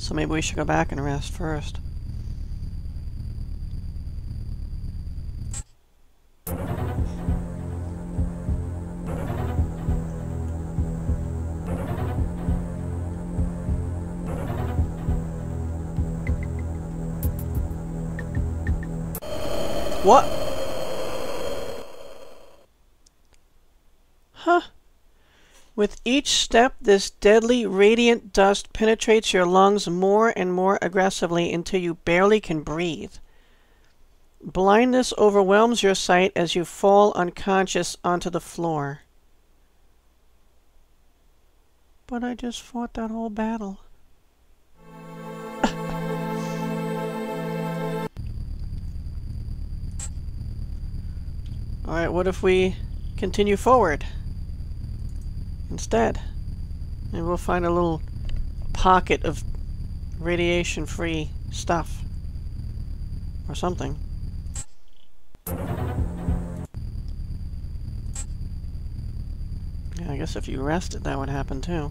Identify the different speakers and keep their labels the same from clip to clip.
Speaker 1: So maybe we should go back and rest first. What? Huh. With each step, this deadly radiant dust penetrates your lungs more and more aggressively until you barely can breathe. Blindness overwhelms your sight as you fall unconscious onto the floor. But I just fought that whole battle. Alright, what if we continue forward instead? Maybe we'll find a little pocket of radiation-free stuff. Or something. Yeah, I guess if you rested, that would happen too.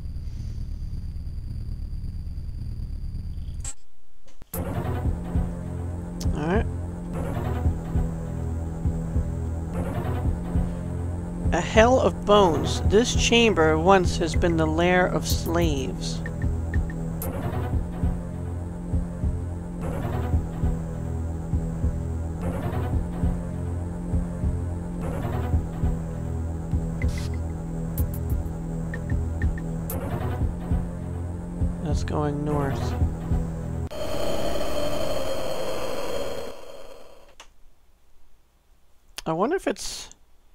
Speaker 1: Alright. A hell of bones. This chamber once has been the lair of slaves. That's going north. I wonder if it's...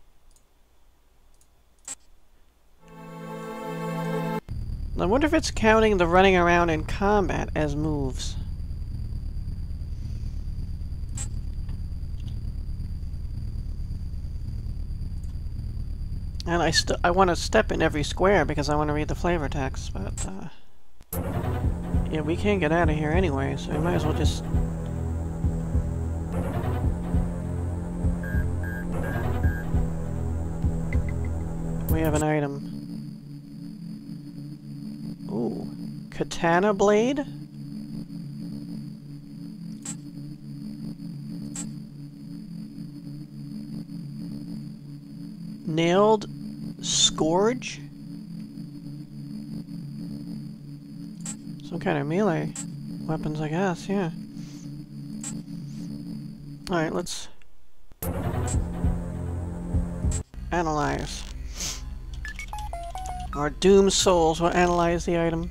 Speaker 1: I wonder if it's counting the running around in combat as moves. And I want to step in every square because I want to read the flavor text, but yeah, we can't get out of here anyway, so we might as well just... We have an item. Ooh, katana blade? Nailed scourge? Some kind of melee weapons, I guess, yeah. Alright, let's analyze. Our doomed souls will analyze the item.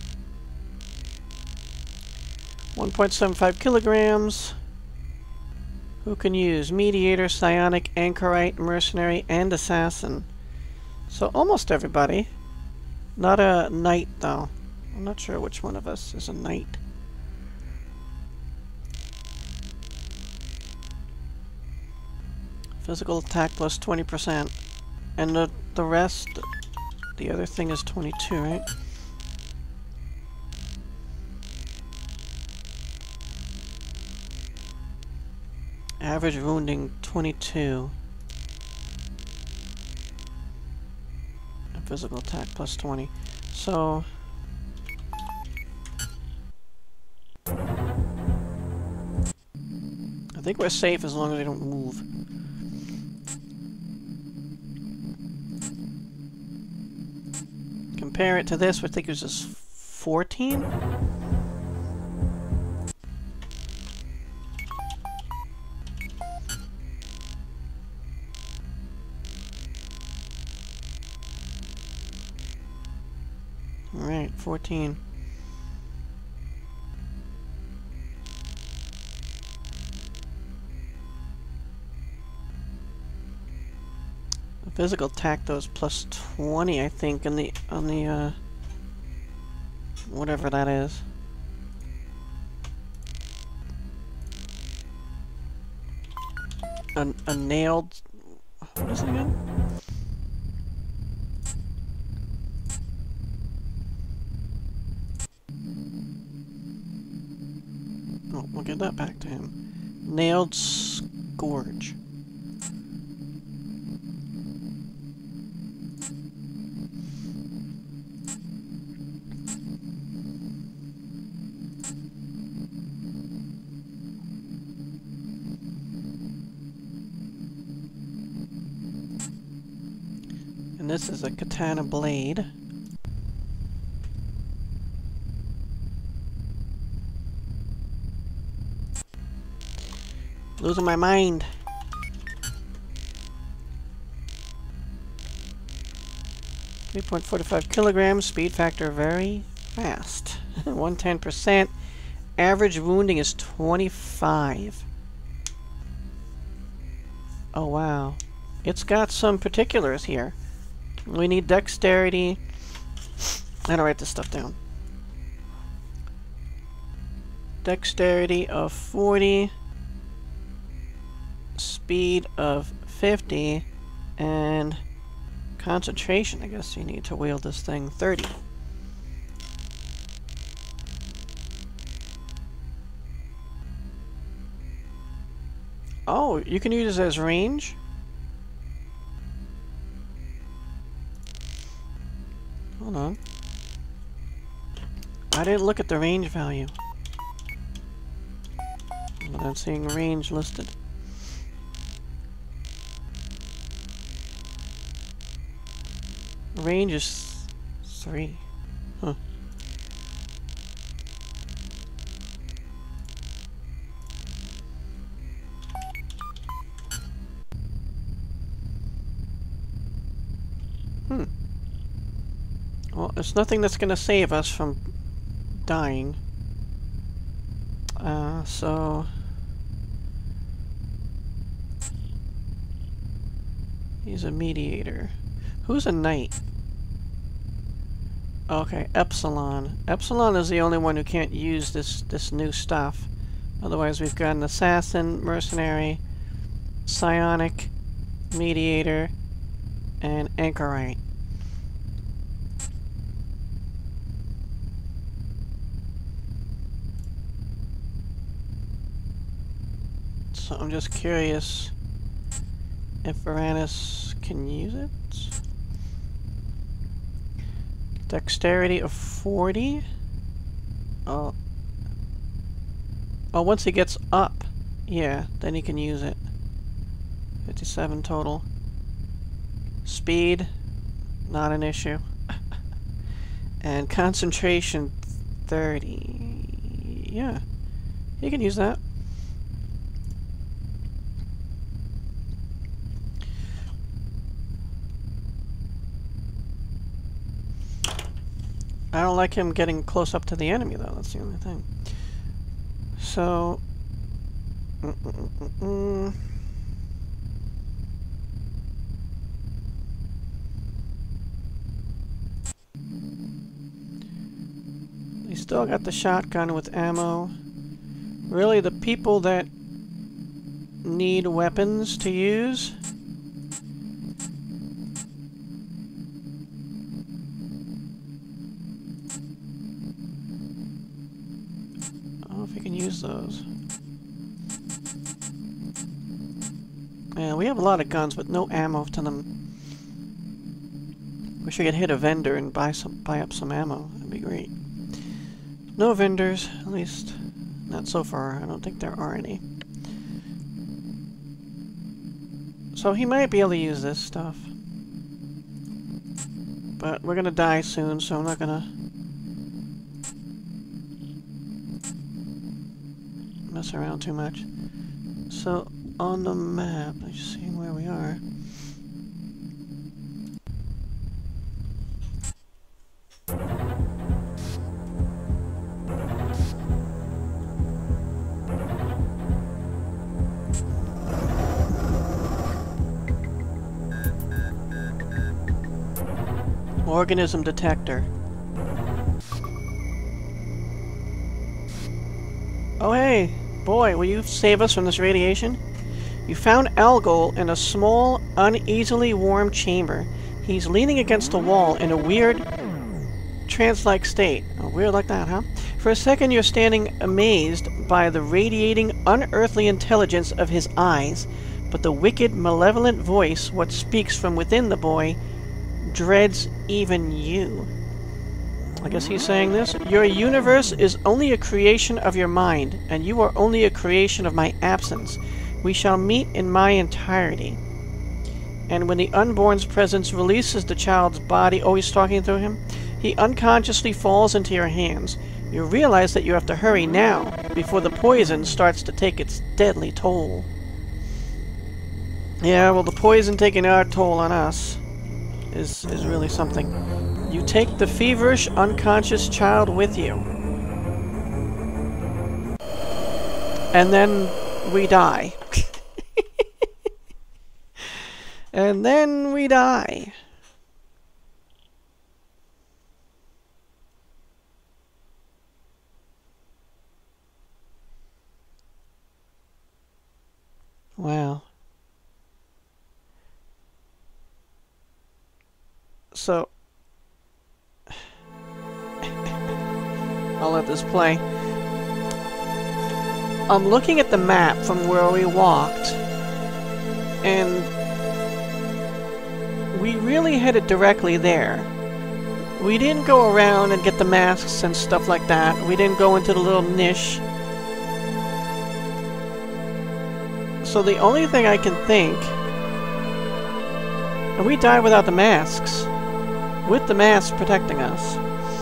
Speaker 1: 1.75 kilograms. Who can use? Mediator, Psionic, Anchorite, Mercenary, and Assassin. So almost everybody. Not a knight, though. I'm not sure which one of us is a knight. Physical attack plus 20%. And the rest... The other thing is 22, right? Average wounding 22. And physical attack plus 20. So... I think we're safe as long as they don't move. Compare it to this, which I think is just 14? Alright, 14. Physical attack though is plus 20, I think, on the whatever that is. A nailed... What is it again? Oh, we'll get that back to him. Nailed scourge. And this is a katana blade. Losing my mind. .45 kilograms, speed factor very fast. 110%. Average wounding is 25. Oh wow. It's got some particulars here. We need dexterity. I gotta write this stuff down. Dexterity of 40. Speed of 50. And concentration, I guess you need to wield this thing, 30. Oh, you can use it as range? Hold on. I didn't look at the range value. But I'm seeing range listed. Range is 3. Huh. Well, there's nothing that's gonna save us from dying. So... he's a mediator. Who's a knight? Okay, Epsilon. Epsilon is the only one who can't use this new stuff. Otherwise we've got an assassin, mercenary, psionic, mediator, and anchorite. So I'm just curious if Varanus can use it. Dexterity of 40. Oh, once he gets up, yeah, then he can use it. 57 total. Speed, not an issue. And concentration, 30. Yeah, he can use that. I don't like him getting close up to the enemy, though. That's the only thing. So... He still got the shotgun with ammo. Really, the people that need weapons to use... if we can use those. Yeah, we have a lot of guns, but no ammo to them. Wish I could hit a vendor and buy up some ammo. That'd be great. No vendors, at least not so far. I don't think there are any. So he might be able to use this stuff. But we're gonna die soon, so I'm not gonna mess around too much. So on the map, let's just see where we are. Organism detector. Oh hey! Boy, will you save us from this radiation? You found Algol in a small, uneasily warm chamber. He's leaning against a wall in a weird, trance-like state. Oh, weird like that, huh? For a second you're standing amazed by the radiating, unearthly intelligence of his eyes, but the wicked, malevolent voice, what speaks from within the boy, dreads even you. I guess he's saying this. Your universe is only a creation of your mind, and you are only a creation of my absence. We shall meet in my entirety. And when the unborn's presence releases the child's body, always talking through him, he unconsciously falls into your hands. You realize that you have to hurry now, before the poison starts to take its deadly toll. Yeah, well, the poison taking our toll on us is really something. You take the feverish, unconscious child with you. And then we die. And then we die. Wow. So, I'll let this play. I'm looking at the map from where we walked, and we really headed directly there. We didn't go around and get the masks and stuff like that. We didn't go into the little niche. So the only thing I can think... And we died without the masks. With the masks protecting us.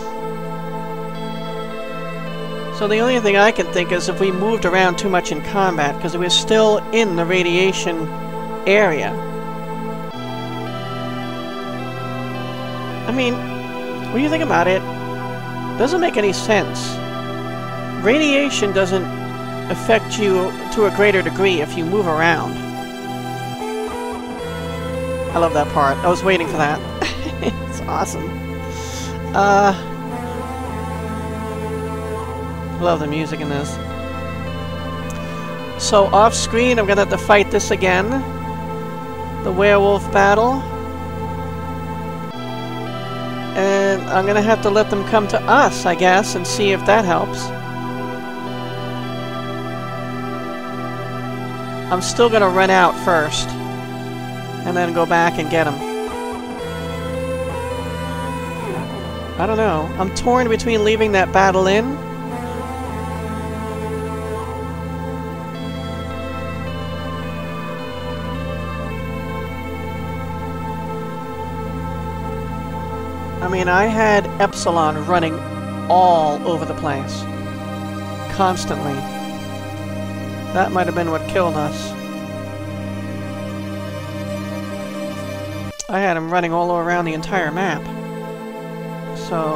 Speaker 1: So the only thing I can think is if we moved around too much in combat, because we're still in the radiation area. I mean, when you think about it, it doesn't make any sense. Radiation doesn't affect you to a greater degree if you move around. I love that part. I was waiting for that. It's awesome. Love the music in this. So off screen, I'm gonna have to fight this again. The werewolf battle. And I'm gonna have to let them come to us, I guess, and see if that helps. I'm still gonna run out first. And then go back and get them. I don't know. I'm torn between leaving that battle in. I mean, I had Epsilon running all over the place. Constantly. That might have been what killed us. I had him running all around the entire map. So...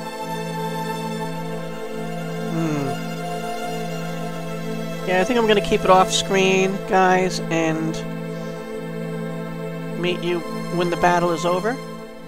Speaker 1: Yeah, I think I'm going to keep it off screen, guys, and meet you when the battle is over.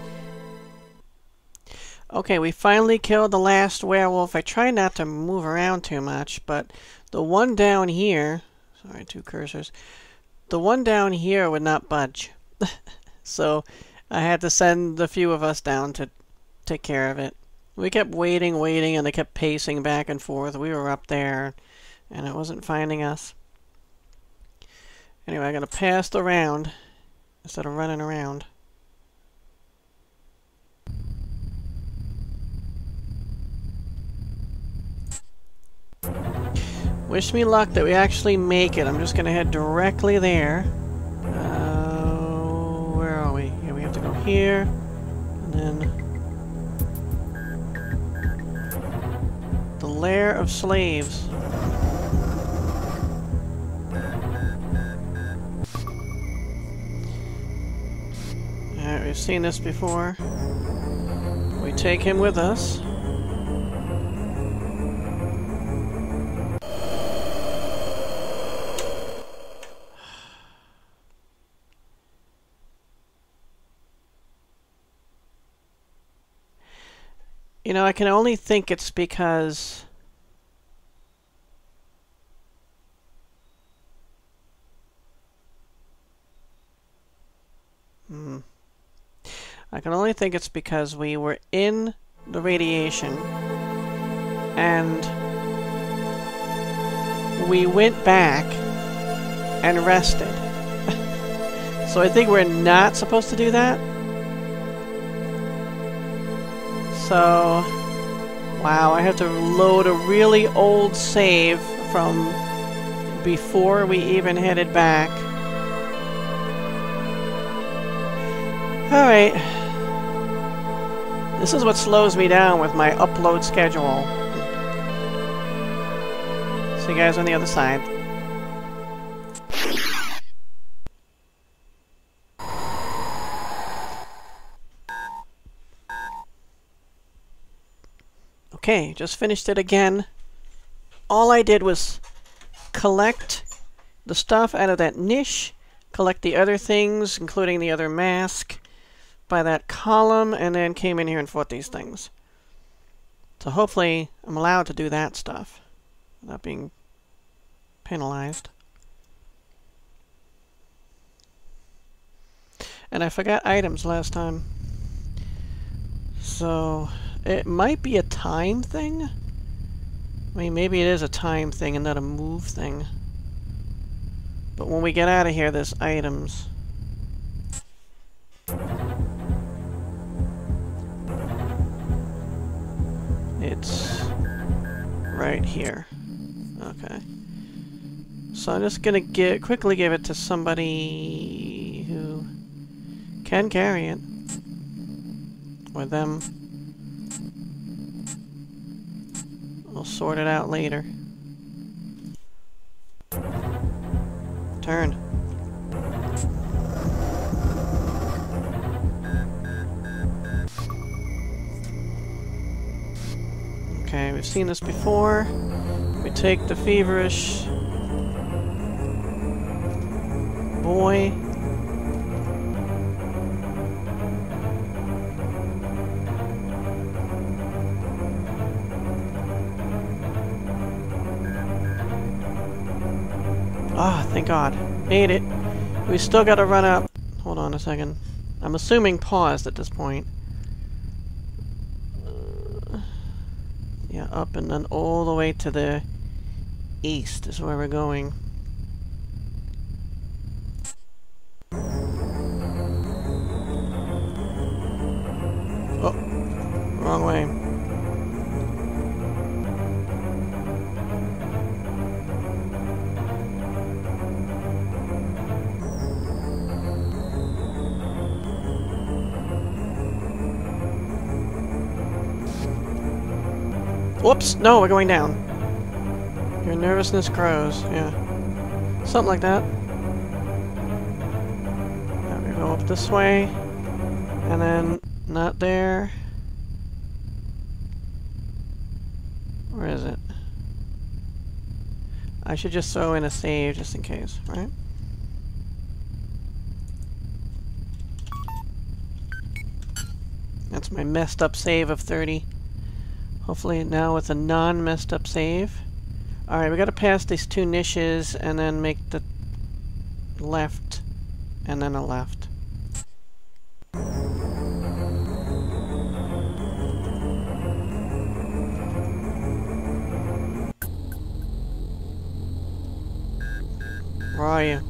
Speaker 1: Okay, we finally killed the last werewolf. I tried not to move around too much, but the one down here... Sorry, two cursors. The one down here would not budge. So I had to send a few of us down to take care of it. We kept waiting, and they kept pacing back and forth. We were up there, and it wasn't finding us. Anyway, I'm going to pass the round instead of running around. Wish me luck that we actually make it. I'm just going to head directly there. Where are we? Yeah, we have to go here, and then the lair of slaves. Alright, we've seen this before. We take him with us. You know, I can only think it's because... I can only think it's because we were in the radiation and we went back and rested. So I think we're not supposed to do that. So, wow, I have to load a really old save from before we even headed back. Alright. This is what slows me down with my upload schedule. See you guys on the other side. Okay, just finished it again. All I did was collect the stuff out of that niche, collect the other things, including the other mask, by that column, and then came in here and fought these things. So hopefully I'm allowed to do that stuff without being penalized. And I forgot items last time. So it might be a time thing. I mean, maybe it is a time thing and not a move thing. But when we get out of here, there's items. It's right here. Okay. So I'm just gonna quickly give it to somebody who can carry it. Or them. We'll sort it out later. Turn. Okay, we've seen this before. We take the feverish boy. Ah, thank God. Made it. We still gotta run up. Hold on a second. I'm assuming paused at this point. Yeah, up and then all the way to the east is where we're going. Oh, wrong way. Whoops! No, we're going down. Your nervousness grows. Yeah. Something like that. Now we go up this way. And then, not there. Where is it? I should just throw in a save just in case, right? That's my messed up save of 30. Hopefully now with a non-messed up save. Alright, we gotta pass these two niches and then make the left and then a left. Where are you?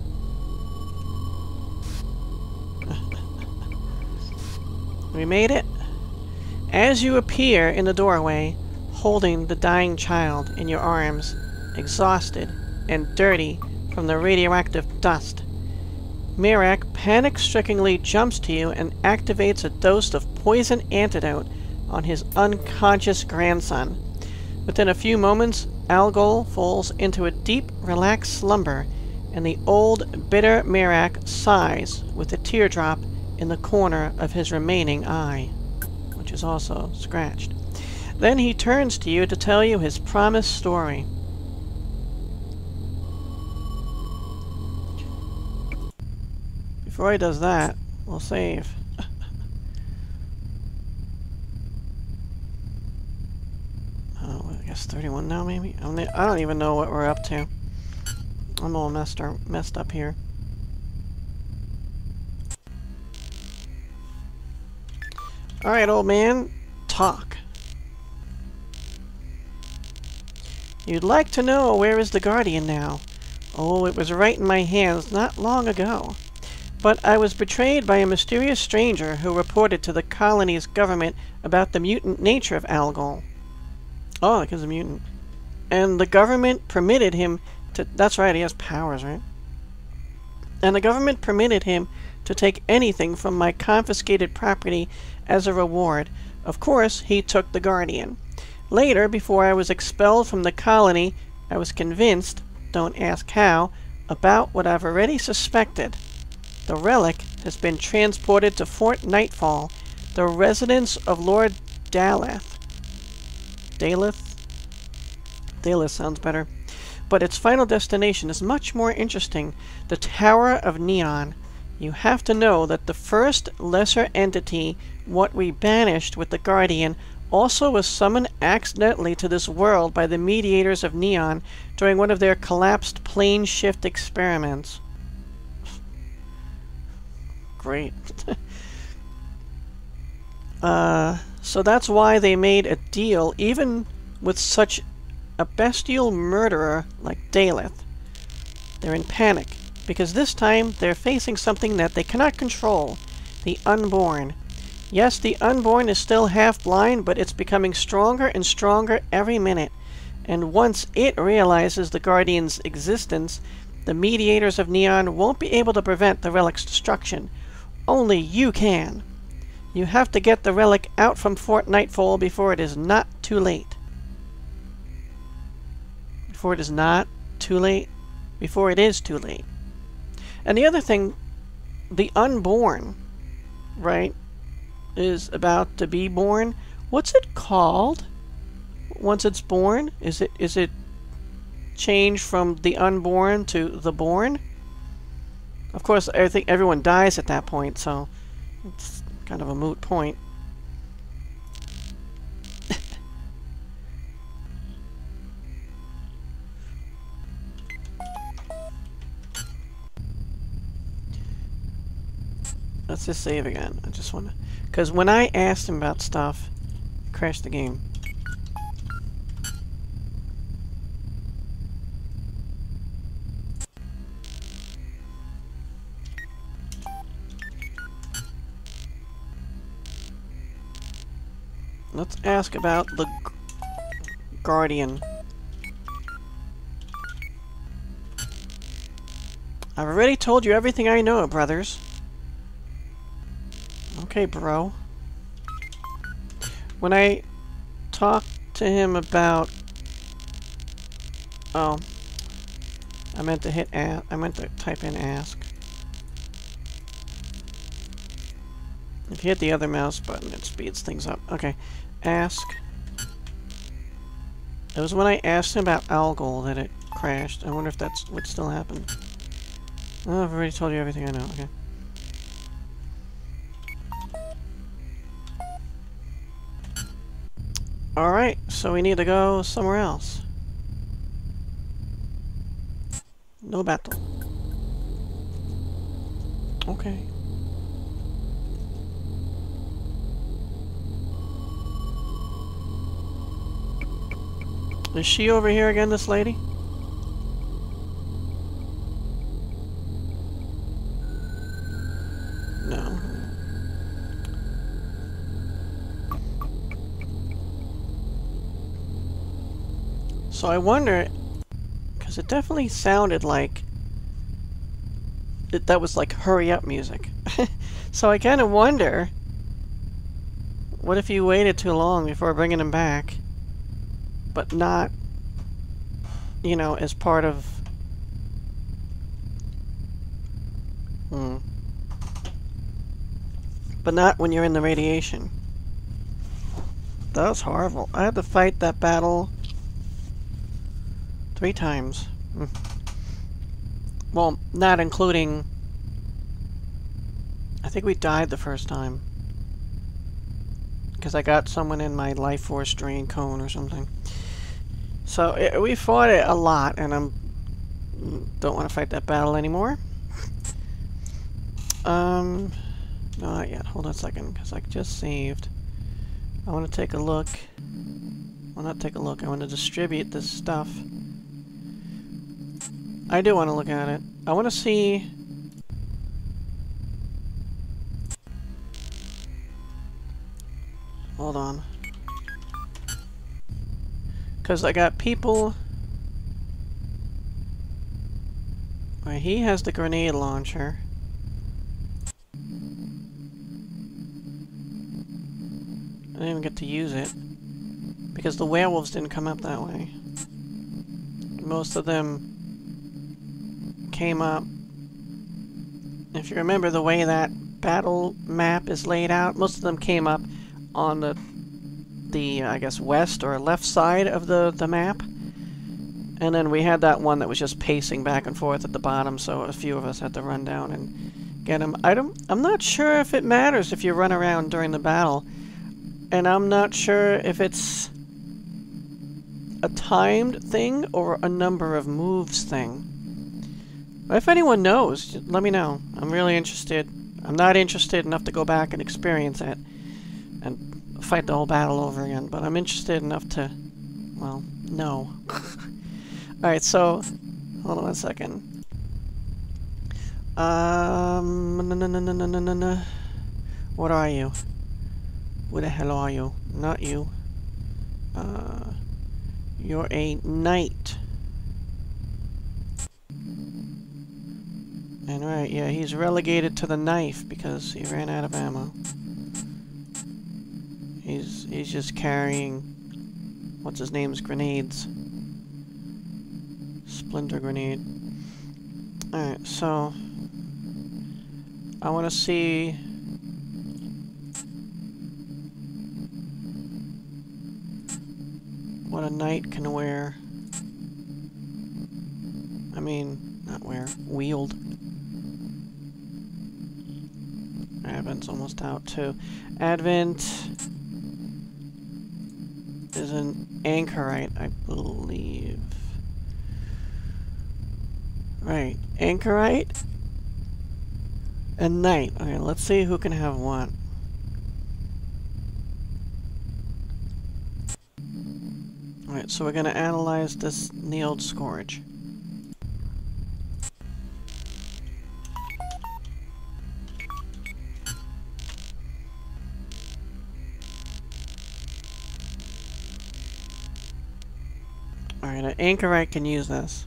Speaker 1: We made it? As you appear in the doorway, holding the dying child in your arms, exhausted and dirty from the radioactive dust, Mirach panic-strickenly jumps to you and activates a dose of poison antidote on his unconscious grandson. Within a few moments, Algol falls into a deep, relaxed slumber, and the old, bitter Mirach sighs with a teardrop in the corner of his remaining eye, which is also scratched. Then he turns to you to tell you his promised story. Before he does that, we'll save. Oh, I guess 31 now, maybe? I don't even know what we're up to. I'm all messed up here. Alright, old man. Talk. You'd like to know where is the Guardian now? Oh, it was right in my hands not long ago. But I was betrayed by a mysterious stranger who reported to the colony's government about the mutant nature of Algol. Oh, because he's a mutant. And the government permitted him to... That's right, he has powers, right? And the government permitted him to take anything from my confiscated property as a reward. Of course, he took the Guardian. Later, before I was expelled from the colony, I was convinced, don't ask how, about what I've already suspected. The relic has been transported to Fort Nightfall, the residence of Lord Daleth. Daleth? Daleth sounds better. But its final destination is much more interesting, the Tower of Neon. You have to know that the first lesser entity, what we banished with the Guardian, also was summoned accidentally to this world by the mediators of Neon during one of their collapsed plane shift experiments. Great. So that's why they made a deal even with such a bestial murderer like Daleth. They're in panic, because this time they're facing something that they cannot control, the Unborn. Yes, the Unborn is still half-blind, but it's becoming stronger and stronger every minute. And once it realizes the Guardian's existence, the mediators of Neon won't be able to prevent the relic's destruction. Only you can. You have to get the relic out from Fort Nightfall before it is not too late. Before it is not too late? Before it is too late. And the other thing, the Unborn, right, is about to be born. What's it called once it's born? Is it changed from the Unborn to the Born? Of course, I think everyone dies at that point, so it's kind of a moot point. Let's just save again. I just want to... Because when I asked him about stuff, it crashed the game. Let's ask about the Guardian. I've already told you everything I know, brothers. Okay, bro. When I talked to him about... Oh. I meant to hit ask. I meant to type in ask. If you hit the other mouse button, it speeds things up. Okay. Ask. It was when I asked him about Algol that it crashed. I wonder if that's what still happened. Oh, I've already told you everything I know. Okay. Alright, so we need to go somewhere else. No battle. Okay. Is she over here again, this lady? No. So I wonder, because it definitely sounded like that was like hurry up music. So I kind of wonder, what if you waited too long before bringing him back, but not, you know, as part of... But not when you're in the radiation. That was horrible. I had to fight that battle 3 times. Well, not including... I think we died the first time. Because I got someone in my life force drain cone or something. So, we fought it a lot, and I don't want to fight that battle anymore. No, not yet. Hold on a second, because I just saved. I want to take a look. Well, not take a look. I want to distribute this stuff. I do want to look at it. I want to see... Hold on. Because I got people... Right, he has the grenade launcher. I didn't even get to use it. Because the werewolves didn't come up that way. Most of them came up. If you remember the way that battle map is laid out, most of them came up on the I guess, west or left side of the map. And then we had that one that was just pacing back and forth at the bottom, so a few of us had to run down and get him. I'm not sure if it matters if you run around during the battle. And I'm not sure if it's a timed thing or a number of moves thing. If anyone knows, let me know. I'm really interested. I'm not interested enough to go back and experience it and fight the whole battle over again, but I'm interested enough to, well, know. Alright, so, hold on 1 second. What are you? Who the hell are you? Not you. You're a knight. And right, yeah, he's relegated to the knife because he ran out of ammo. He's just carrying, what's his name's grenades. Splinter grenade. Alright, so I want to see what a knight can wear. I mean, not wear, wield. Advent's almost out too. Advent is an anchorite, I believe. Right, anchorite and knight. Okay, let's see who can have what. Alright, so we're going to analyze this Neiled Scourge. Alright, an anchorite can use this.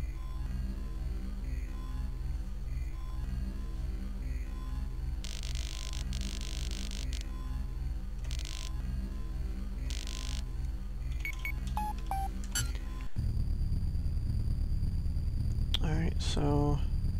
Speaker 1: Alright, so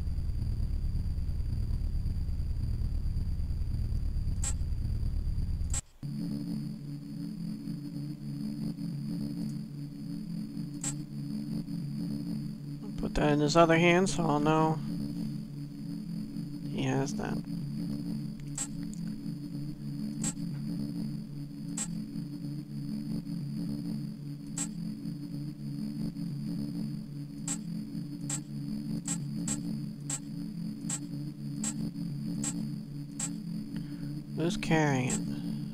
Speaker 1: put that in his other hand so I'll know he has that. Who's carrying it?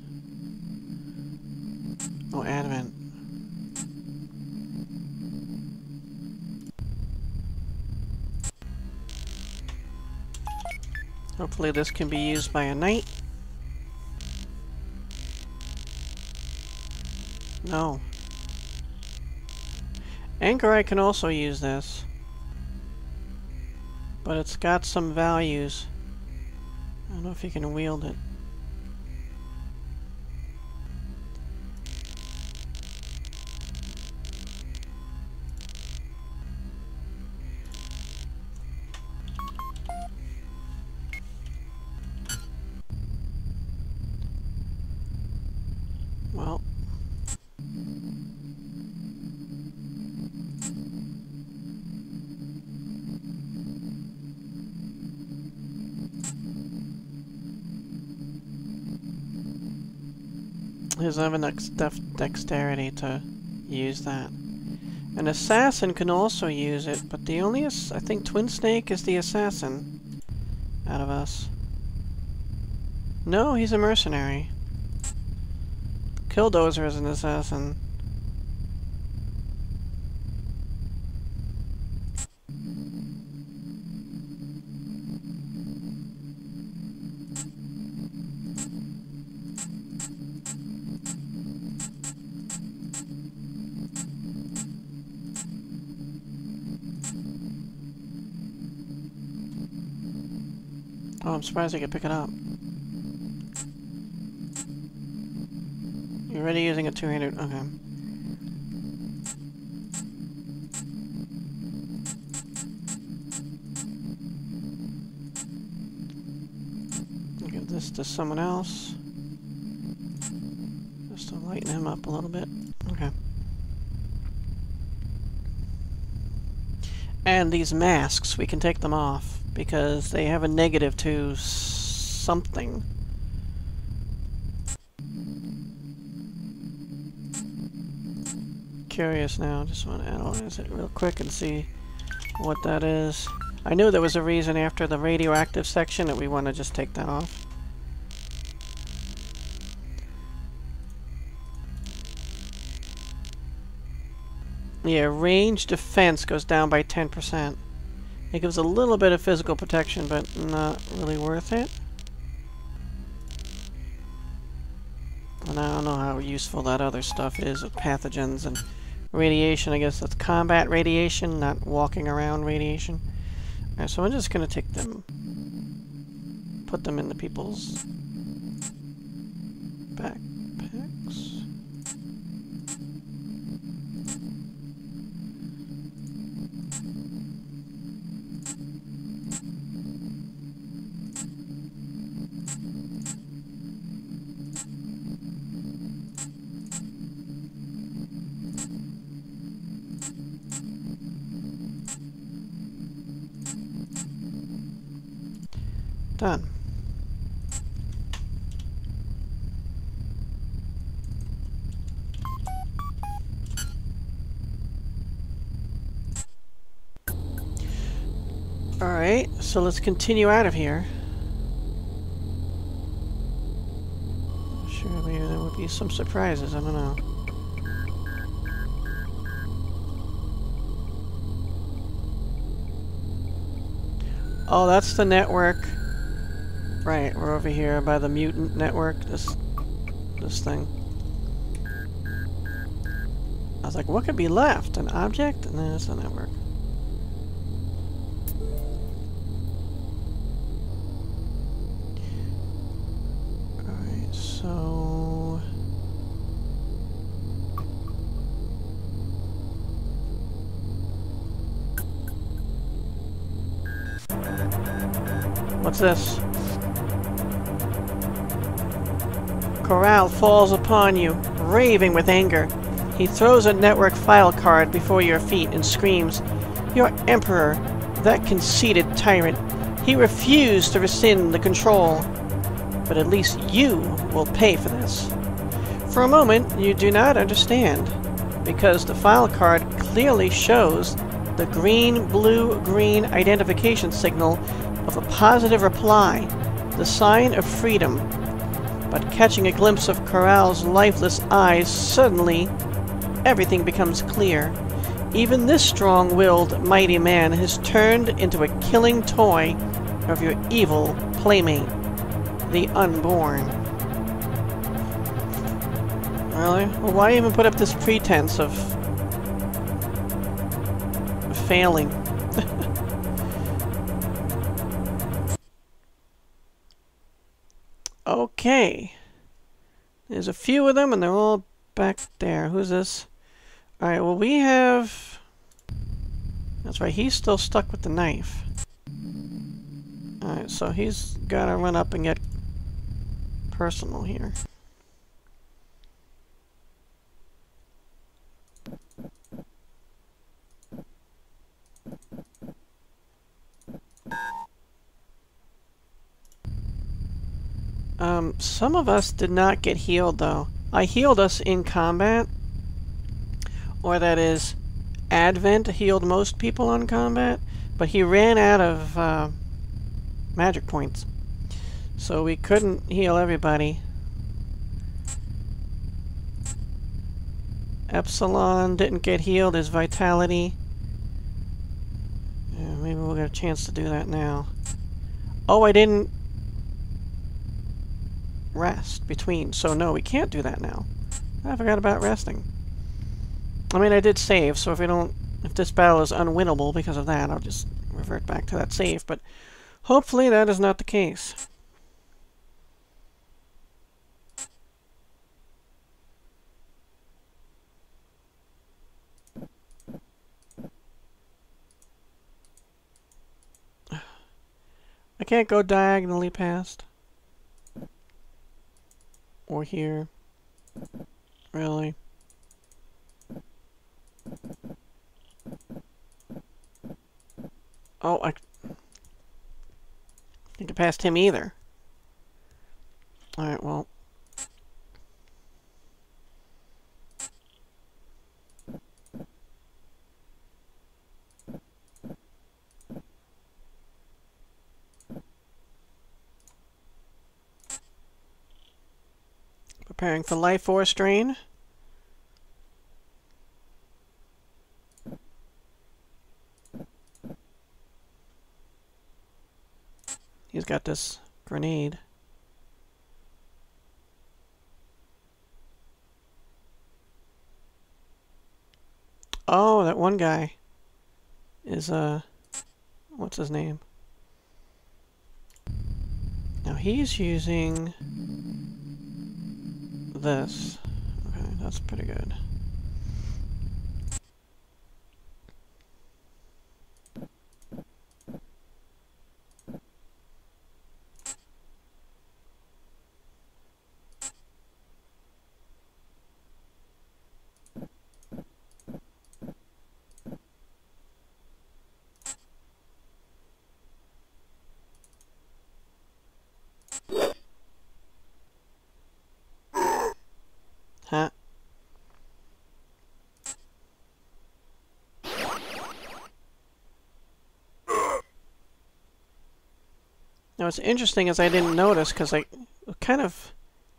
Speaker 1: Oh, Advent. Hopefully this can be used by a knight. No. Anchorite can also use this. But it's got some values. I don't know if you can wield it. Well, he doesn't have enough dexterity to use that. An assassin can also use it, but the only I think Twin Snake is the assassin out of us. No, he's a mercenary. Killdozer is an assassin. Oh, I'm surprised I could pick it up. You're already using a 200. Okay. I'll give this to someone else. Just to lighten him up a little bit. Okay. And these masks, we can take them off because they have a negative to something. Curious now, just want to analyze it real quick and see what that is. I knew there was a reason after the radioactive section that we want to just take that off. Yeah, range defense goes down by 10%. It gives a little bit of physical protection, but not really worth it. And I don't know how useful that other stuff is with pathogens and radiation. I guess that's combat radiation, not walking around radiation. Alright, so I'm just going to take them, put them into people's backpacks. Done. Alright, so let's continue out of here. Sure, maybe there would be some surprises, I don't know. Oh, that's the network. Right, we're over here by the mutant network, this thing. I was like, what could be left? An object? And then it's a network. Alright, so... what's this? Corall falls upon you, raving with anger. He throws a network file card before your feet and screams, "Your Emperor, that conceited tyrant, he refused to rescind the control. But at least you will pay for this." For a moment, you do not understand, because the file card clearly shows the green-blue-green identification signal of a positive reply, the sign of freedom. But catching a glimpse of Corall's lifeless eyes, suddenly everything becomes clear. Even this strong-willed, mighty man has turned into a killing toy of your evil playmate, the Unborn. Really? Well, why even put up this pretense of failing? Okay. There's a few of them, and they're all back there. Who's this? Alright, well, we have... that's right, he's still stuck with the knife. Alright, so he's gotta run up and get personal here. Some of us did not get healed, though. I healed us in combat. Or that is, Advent healed most people on combat. But he ran out of magic points. So we couldn't heal everybody. Epsilon didn't get healed, his vitality. Yeah, maybe we'll get a chance to do that now. Oh, I didn't rest between, so no, we can't do that now. I forgot about resting. I mean, I did save, so if this battle is unwinnable because of that, I'll just revert back to that save, but hopefully that is not the case. can't go diagonally past. Or here. Really? Oh, I can't get past him either. Alright, well. Preparing for life force drain. He's got this grenade. Oh, that one guy is, what's his name? Now he's using this. Okay, that's pretty good. Huh? Now what's interesting is I didn't notice because I kind of...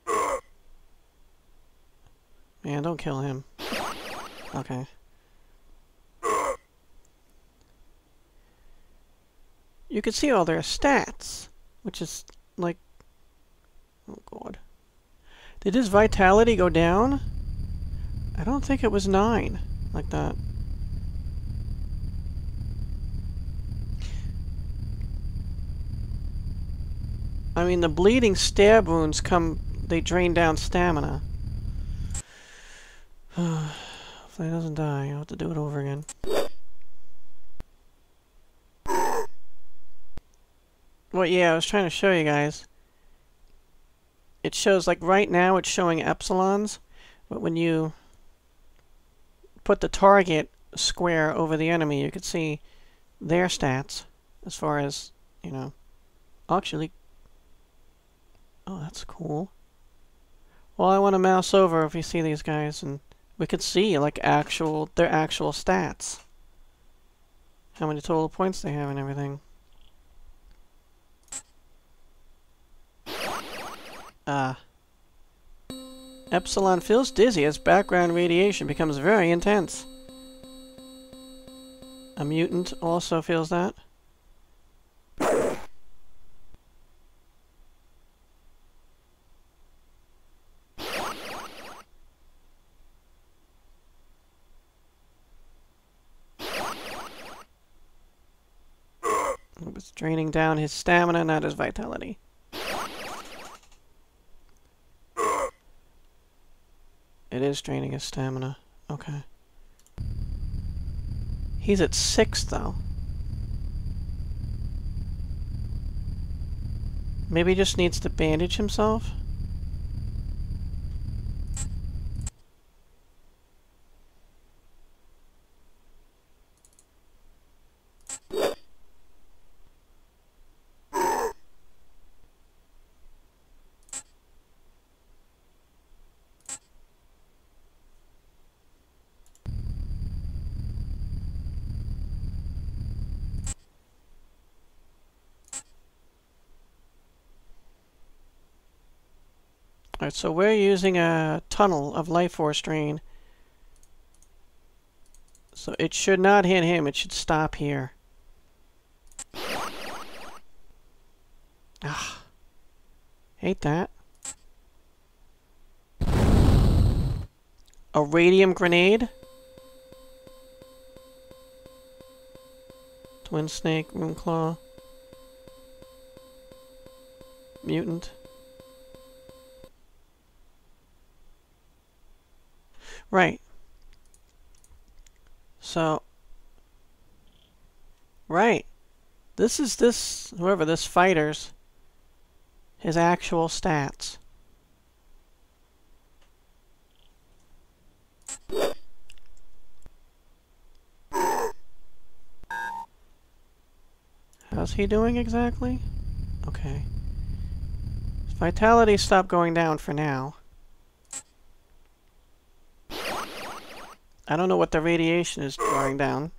Speaker 1: Man, don't kill him. Okay. You can see all their stats, which is like... Oh god. Did his vitality go down? I don't think it was 9 like that. I mean, the bleeding stab wounds they drain down stamina. Hopefully he doesn't die. I'll have to do it over again. Well, yeah, I was trying to show you guys. It shows, like, right now it's showing epsilons, but when you put the target square over the enemy, you can see their stats as far as, you know, actually. Oh, that's cool. Well, I want to mouse over if you see these guys, and we could see, like, their actual stats. How many total points they have and everything. Epsilon feels dizzy as background radiation becomes very intense. A mutant also feels that. It was draining down his stamina, not his vitality. It is draining his stamina. Okay. He's at 6, though. Maybe he just needs to bandage himself? Alright, so we're using a tunnel of life force drain. So it should not hit him, it should stop here. Ah, hate that. A radium grenade? Twin snake, moon claw. Mutant. Right. So. Right. whoever this fighter's, his actual stats. How's he doing exactly? Okay. His vitality stopped going down for now. I don't know what the radiation is going down.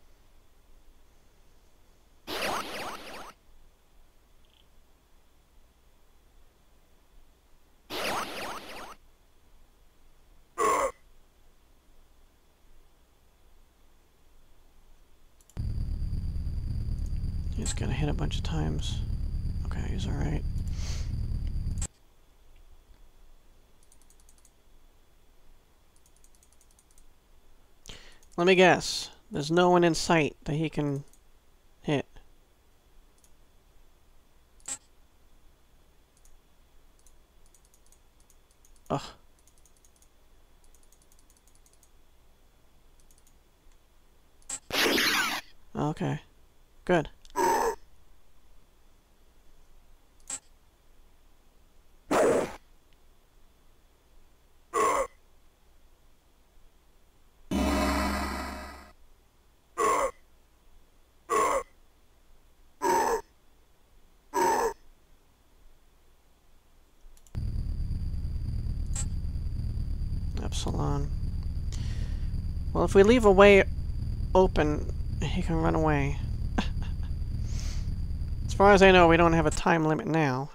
Speaker 1: He's gonna hit a bunch of times. Okay, he's alright. Let me guess. There's no one in sight that he can hit. Ugh. Okay. Good. Epsilon. Well, if we leave a way open, he can run away. As far as I know, we don't have a time limit now.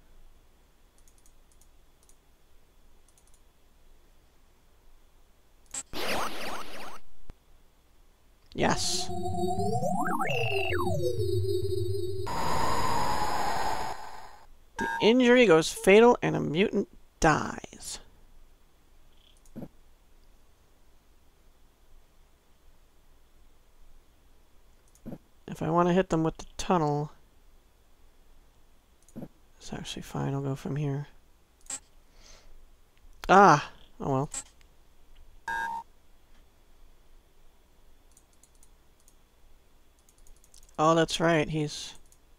Speaker 1: Yes. The injury goes fatal and a mutant dies. If I want to hit them with the tunnel, it's actually fine. I'll go from here. Ah! Oh well. Oh, that's right. He's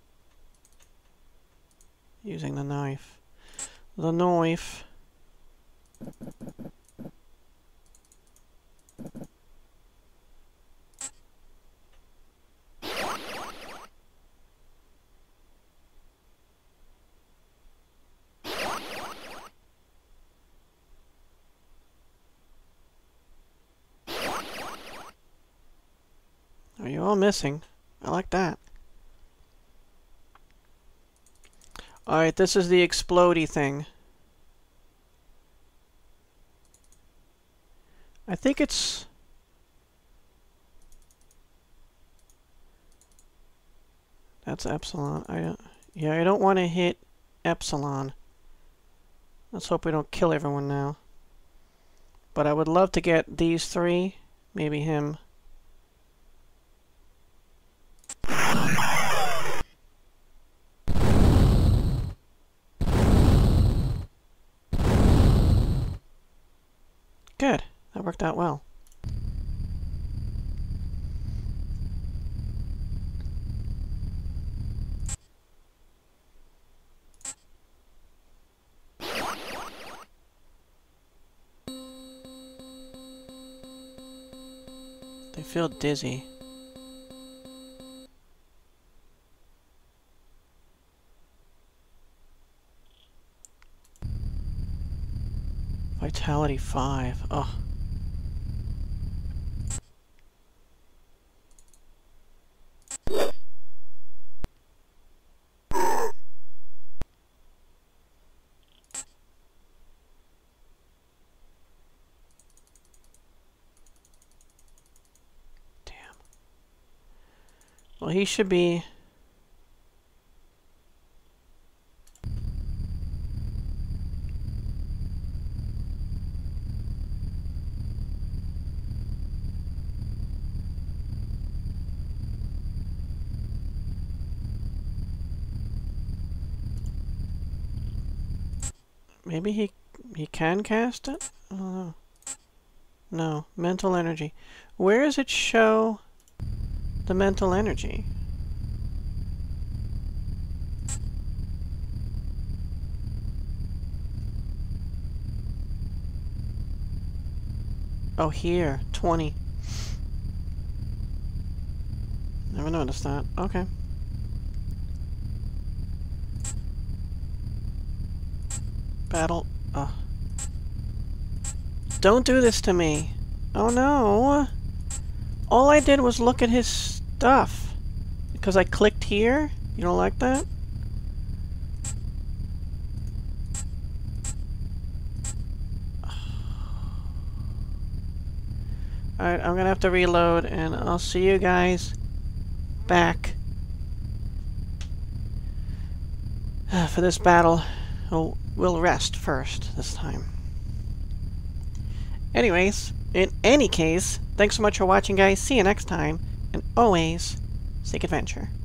Speaker 1: using the knife. The knife. Are you all missing? I like that. Alright, this is the explodey thing. I think it's... That's Epsilon. I don't want to hit Epsilon. Let's hope we don't kill everyone now. But I would love to get these three. Maybe him. Good. That worked out well. They feel dizzy. Vitality 5. Ugh. Damn. Well, he should be... Maybe he can cast it? I don't know. No, mental energy. Where does it show the mental energy? Oh, here. 20. Never noticed that. Okay. Battle. Oh. Don't do this to me. Oh no. All I did was look at his stuff. Because I clicked here? You don't like that? Alright, I'm gonna have to reload, and I'll see you guys back for this battle. We'll rest first this time. Anyways, in any case, thanks so much for watching, guys. See you next time, and always seek adventure.